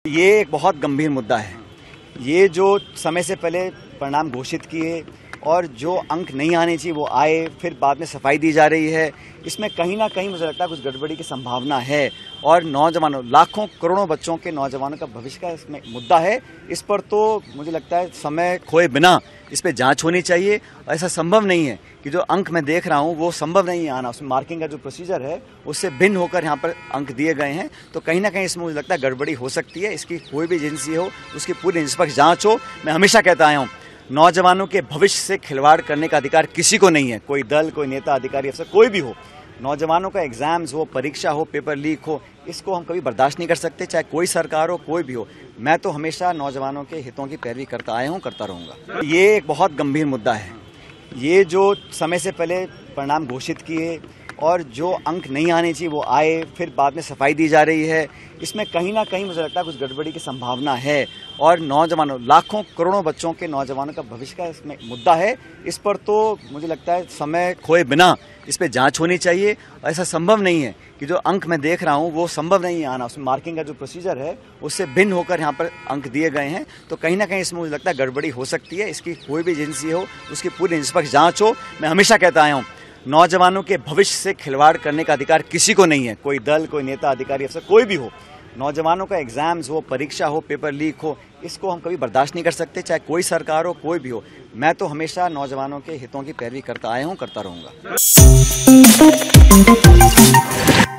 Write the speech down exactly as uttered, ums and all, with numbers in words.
ये एक बहुत गंभीर मुद्दा है। ये जो समय से पहले परिणाम घोषित किए और जो अंक नहीं आने चाहिए वो आए, फिर बाद में सफाई दी जा रही है, इसमें कहीं ना कहीं मुझे लगता है कुछ गड़बड़ी की संभावना है। और नौजवानों, लाखों करोड़ों बच्चों के नौजवानों का भविष्य का इसमें मुद्दा है। इस पर तो मुझे लगता है समय खोए बिना इस पर जांच होनी चाहिए। ऐसा संभव नहीं है कि जो अंक मैं देख रहा हूं वो संभव नहीं है आना। उसमें मार्किंग का जो प्रोसीजर है उससे भिन्न होकर यहाँ पर अंक दिए गए हैं, तो कहीं ना कहीं इसमें मुझे लगता है गड़बड़ी हो सकती है। इसकी कोई भी एजेंसी हो उसकी पूरी निष्पक्ष जांच हो। मैं हमेशा कहता आया हूँ, नौजवानों के भविष्य से खिलवाड़ करने का अधिकार किसी को नहीं है। कोई दल, कोई नेता, अधिकारी, अफसर कोई भी हो, नौजवानों का एग्जाम्स हो, परीक्षा हो, पेपर लीक हो, इसको हम कभी बर्दाश्त नहीं कर सकते, चाहे कोई सरकार हो, कोई भी हो। मैं तो हमेशा नौजवानों के हितों की पैरवी करता आया हूँ, करता रहूँगा। ये एक बहुत गंभीर मुद्दा है। ये जो समय से पहले परिणाम घोषित किए और जो अंक नहीं आने चाहिए वो आए, फिर बाद में सफाई दी जा रही है, इसमें कहीं ना कहीं मुझे लगता है कुछ गड़बड़ी की संभावना है। और नौजवानों, लाखों करोड़ों बच्चों के नौजवानों का भविष्य का इसमें मुद्दा है। इस पर तो मुझे लगता है समय खोए बिना इस पर जांच होनी चाहिए। ऐसा संभव नहीं है कि जो अंक मैं देख रहा हूं वो संभव नहीं है आना। उसमें मार्किंग का जो प्रोसीजर है उससे भिन्न होकर यहाँ पर अंक दिए गए हैं, तो कहीं ना कहीं इसमें मुझे लगता है गड़बड़ी हो सकती है। इसकी कोई भी एजेंसी हो उसकी पूरी निष्पक्ष जांच हो। मैं हमेशा कहता आया हूँ, नौजवानों के भविष्य से खिलवाड़ करने का अधिकार किसी को नहीं है। कोई दल, कोई नेता, अधिकारी, अफसर कोई भी हो, नौजवानों का एग्जाम्स हो, परीक्षा हो, पेपर लीक हो, इसको हम कभी बर्दाश्त नहीं कर सकते, चाहे कोई सरकार हो, कोई भी हो। मैं तो हमेशा नौजवानों के हितों की पैरवी करता आया हूँ, करता रहूँगा।